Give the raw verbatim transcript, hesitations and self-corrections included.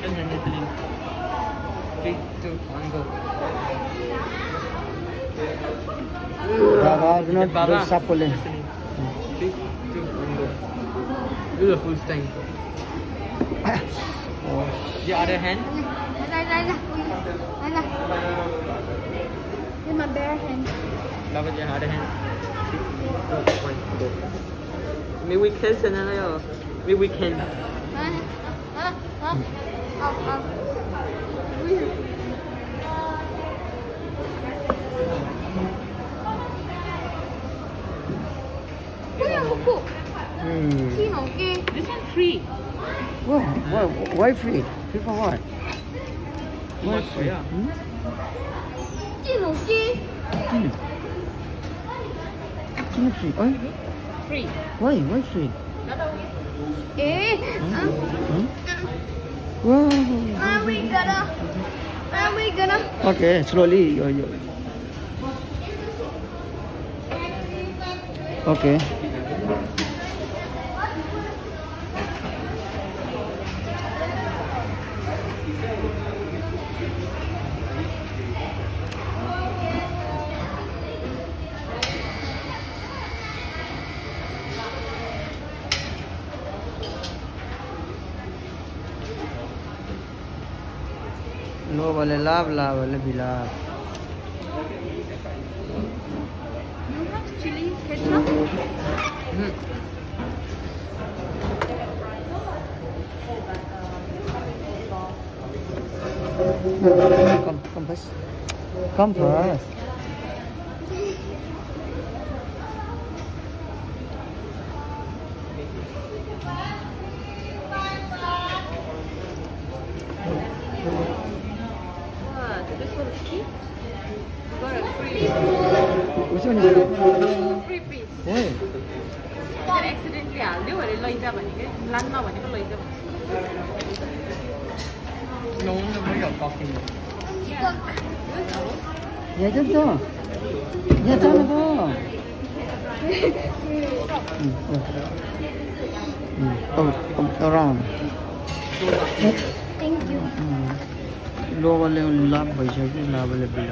and then listening. Three, two, one, go. Baba, do not Baba. do sapole. Listening. Three, two, one, go. Do the full time. Oh. The other hand. Đây, đây, đây. Đây là. Nhưng mà bare hand. Cover the other hand. Three, two, one, go. Maybe we can send another. Maybe we can. Hả? Hả? Hả? Học, học. Ui, một cụ. Hmm. Chi mỏng kia. This one free. Why, why, why free? Free for what? Why What, free? yeah. Hmm? Chi mỏng kia. Hmm. Not free. Why? Free. Why? Why free? Ê. À. Hmm? Wow. Are we gonna? Are we gonna? Okay, slowly. Yo, yo. Okay. No vale love, la vale bilab. You have chili ketchup? Mm. Come, come first. Come first. What? This one is cheap? Got a free. Which one is it? Two free piece. Why? That accidentally हाल्दियो भने लैजा भनेको लान्न भनेको लैजा भन्छ. No wonder why you're talking. Yeah, just go. Yeah, just go. Mm, mm, come, come around. Thank you. लो वाले लाभ भइसक्यो लाभ वाले बिल्डर